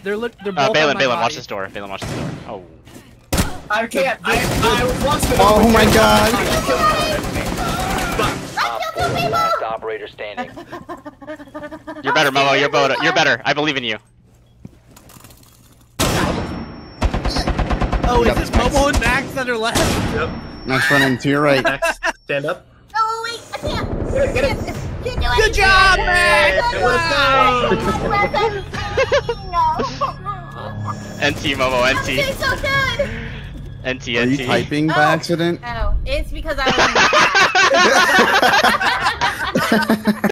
They're both Balin, on my watch body. this door. Balin, watch this door. Oh. I can't. I watched it. Oh my god. Last operator standing. You're better, Momo. You're better. You're better. I believe in you. Oh, is this Momo and Max that are left? Yep. Next one in to your right. Max, stand up. Oh wait, I can't. Get it. Can't do it. Good job, Max! NT, Momo. I'm NT. doing so good. NT. Are you typing by accident? Oh, it's because I was.